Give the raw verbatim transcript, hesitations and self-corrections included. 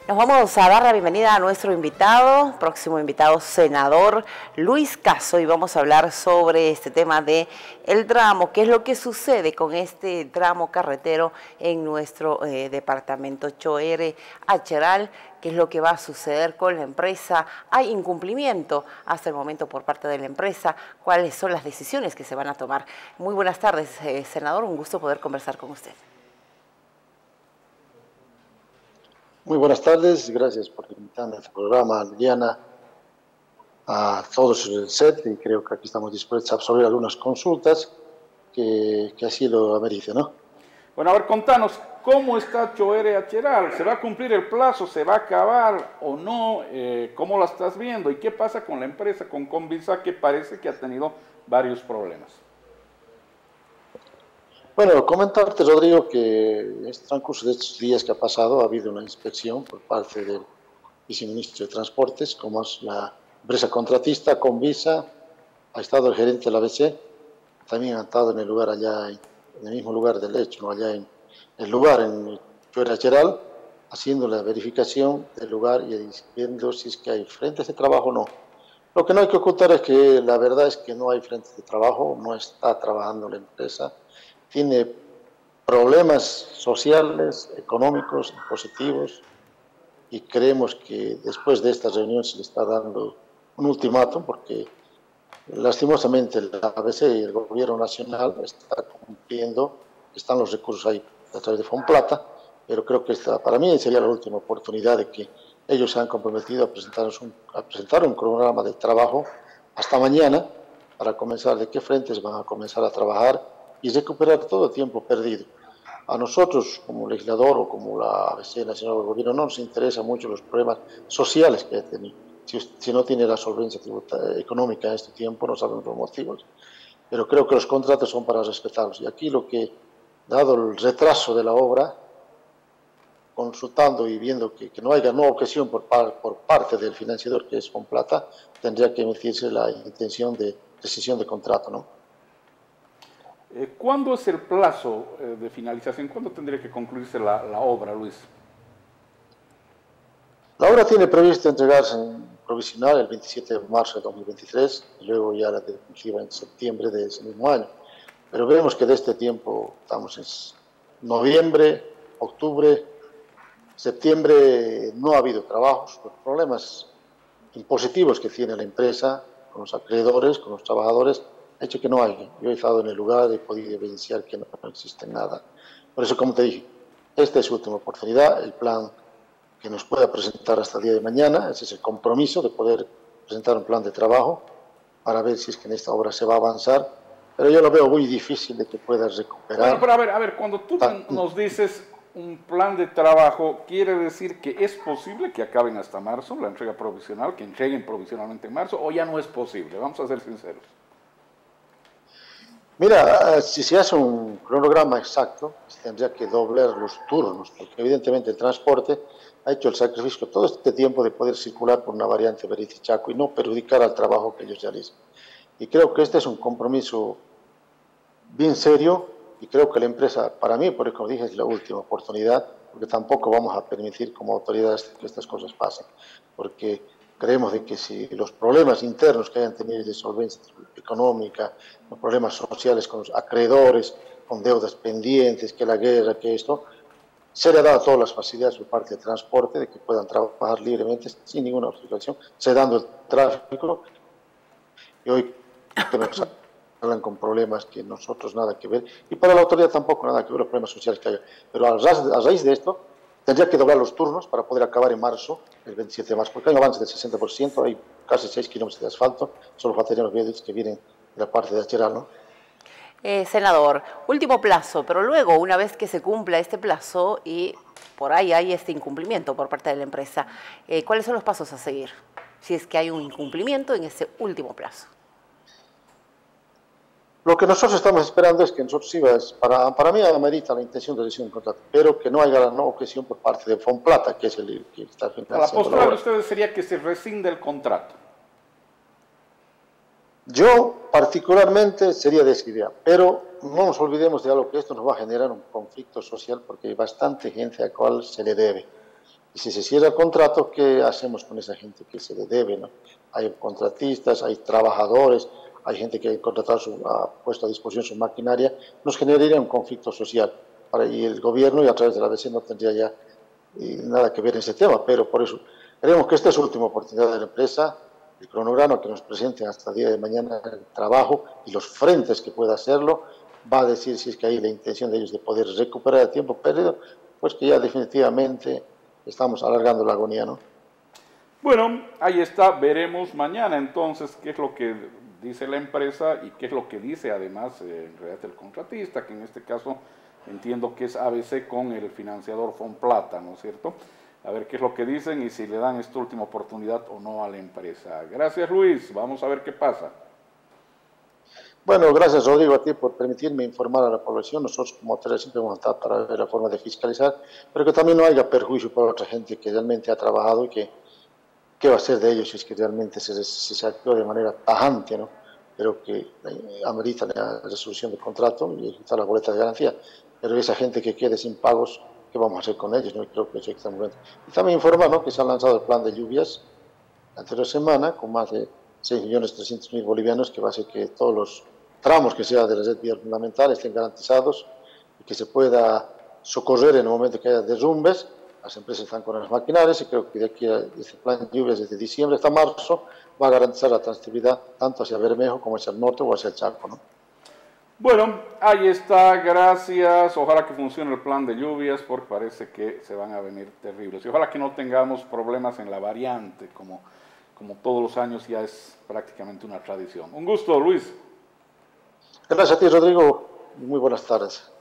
Nos vamos a dar la bienvenida a nuestro invitado, próximo invitado, senador Luis Caso, y vamos a hablar sobre este tema de el tramo, qué es lo que sucede con este tramo carretero en nuestro eh, departamento Choere Acheral, qué es lo que va a suceder con la empresa, hay incumplimiento hasta el momento por parte de la empresa, cuáles son las decisiones que se van a tomar. Muy buenas tardes, eh, senador, un gusto poder conversar con usted. Muy buenas tardes, gracias por invitarme a este programa, Liliana, a todos el set, y creo que aquí estamos dispuestos a absorber algunas consultas que, que así lo amerite, ¿no? Bueno, a ver, contanos, ¿cómo está Choere Acheral? ¿Se va a cumplir el plazo? ¿Se va a acabar o no? Eh, ¿Cómo la estás viendo? ¿Y qué pasa con la empresa, con Convisa, que parece que ha tenido varios problemas? Bueno, comentarte, Rodrigo, que en este transcurso de estos días que ha pasado ha habido una inspección por parte del viceministro de Transportes, como es la empresa contratista, Convisa, ha estado el gerente de la A B C, también ha estado en el lugar allá, en el mismo lugar del hecho, ¿no? Allá en el lugar, en Choere Acheral, haciendo la verificación del lugar y viendo si es que hay frentes de trabajo o no. Lo que no hay que ocultar es que la verdad es que no hay frentes de trabajo, no está trabajando la empresa, tiene problemas sociales, económicos, impositivos, y creemos que después de esta reunión se le está dando un ultimátum, porque lastimosamente la A B C y el gobierno nacional está cumpliendo, están los recursos ahí a través de Fonplata, pero creo que esta para mí sería la última oportunidad de que ellos se han comprometido a, presentarnos un, a presentar un cronograma de trabajo hasta mañana para comenzar de qué frentes van a comenzar a trabajar y recuperar todo el tiempo perdido. A nosotros, como legislador o como la A B C Nacional del Gobierno, no nos interesan mucho los problemas sociales que ha tenido. Si, si no tiene la solvencia económica en este tiempo, no sabemos los motivos. Pero creo que los contratos son para respetarlos. Y aquí lo que, dado el retraso de la obra, consultando y viendo que, que no haya nueva objeción por, par, por parte del financiador, que es Fonplata, tendría que emitirse la intención de rescisión de contrato, ¿no? Eh, ¿Cuándo es el plazo eh, de finalización? ¿Cuándo tendría que concluirse la, la obra, Luis? La obra tiene previsto entregarse en provisional el veintisiete de marzo de dos mil veintitrés y luego ya la definitiva en septiembre de ese mismo año. Pero vemos que de este tiempo estamos en noviembre, octubre, septiembre no ha habido trabajos, los problemas impositivos que tiene la empresa con los acreedores, con los trabajadores, ha hecho que no haya. Yo he estado en el lugar y he podido evidenciar que no, no existe nada. Por eso, como te dije, esta es su última oportunidad, el plan que nos pueda presentar hasta el día de mañana, ese es el compromiso de poder presentar un plan de trabajo para ver si es que en esta obra se va a avanzar, pero yo lo veo muy difícil de que pueda recuperar. Bueno, pero a ver, a ver, cuando tú nos dices un plan de trabajo, ¿quiere decir que es posible que acaben hasta marzo la entrega provisional, que entreguen provisionalmente en marzo, o ya no es posible? Vamos a ser sinceros. Mira, si se hace un cronograma exacto, se tendría que doblar los turnos, porque evidentemente el transporte ha hecho el sacrificio todo este tiempo de poder circular por una variante Berici-Chaco y no perjudicar al trabajo que ellos realizan. Y creo que este es un compromiso bien serio, y creo que la empresa, para mí, por como dije, es la última oportunidad, porque tampoco vamos a permitir como autoridades que estas cosas pasen, porque creemos de que si los problemas internos que hayan tenido de solvencia económica, los problemas sociales con los acreedores, con deudas pendientes, que la guerra, que esto, se le ha dado todas las facilidades por parte del transporte de que puedan trabajar libremente sin ninguna obstrucción, se dando el tráfico, y hoy que nos hablan con problemas que nosotros nada que ver, y para la autoridad tampoco nada que ver los problemas sociales que haya. Pero a raíz, a raíz de esto, tendría que doblar los turnos para poder acabar en marzo, el veintisiete de marzo, porque hay un avance del sesenta por ciento, hay casi seis kilómetros de asfalto, solo faltarían los viaductos que vienen de la parte de Acheral, ¿no? Eh, senador, último plazo, pero luego, una vez que se cumpla este plazo y por ahí hay este incumplimiento por parte de la empresa, eh, ¿cuáles son los pasos a seguir si es que hay un incumplimiento en ese último plazo? Lo que nosotros estamos esperando es que nosotros iba, para, para mí amerita la intención de decisión de contrato, pero que no haya la no objeción por parte de Fonplata, que es el que está financiando. La postura de ustedes sería que se rescinde el contrato. Yo particularmente sería de esa idea, pero no nos olvidemos de algo, que esto nos va a generar un conflicto social porque hay bastante gente a la cual se le debe. Y si se cierra el contrato, ¿qué hacemos con esa gente que se le debe, ¿no? Hay contratistas, hay trabajadores, hay gente que ha contratado, su, ha puesto a disposición su maquinaria, nos generaría un conflicto social. Para, y el gobierno y a través de la B C E no tendría ya eh, nada que ver en ese tema, pero por eso creemos que esta es la última oportunidad de la empresa, el cronograma que nos presenten hasta el día de mañana, el trabajo y los frentes que pueda hacerlo, va a decir si es que hay la intención de ellos de poder recuperar el tiempo perdido, pues que ya definitivamente estamos alargando la agonía, ¿no? Bueno, ahí está, veremos mañana entonces qué es lo que dice la empresa y qué es lo que dice además eh, en realidad el contratista, que en este caso entiendo que es A B C con el financiador Fomplata, ¿no es cierto? A ver qué es lo que dicen y si le dan esta última oportunidad o no a la empresa. Gracias, Luis, vamos a ver qué pasa. Bueno, gracias, Rodrigo, a ti por permitirme informar a la población. Nosotros como hoteles siempre vamos a estar para ver la forma de fiscalizar, pero que también no haya perjuicio para otra gente que realmente ha trabajado y que qué va a ser de ellos si es que realmente se, se, se actúa de manera tajante, ¿no? Pero que eh, amerita la resolución del contrato y ejecutar la boleta de garantía. Pero esa gente que quede sin pagos, ¿qué vamos a hacer con ellos? ¿No? Y creo que eso está muy bien. Y también informar, ¿no?, que se ha lanzado el plan de lluvias la anterior semana con más de seis millones trescientos mil bolivianos, que va a hacer que todos los tramos que sea de la red vial fundamental estén garantizados y que se pueda socorrer en el momento que haya derrumbes. Las empresas están con las maquinarias y creo que de aquí a este plan de lluvias desde diciembre hasta marzo va a garantizar la transitividad tanto hacia Bermejo como hacia el norte o hacia el Chaco, ¿no? Bueno, ahí está, gracias. Ojalá que funcione el plan de lluvias porque parece que se van a venir terribles. Y ojalá que no tengamos problemas en la variante, como, como todos los años ya es prácticamente una tradición. Un gusto, Luis. Gracias a ti, Rodrigo. Muy buenas tardes.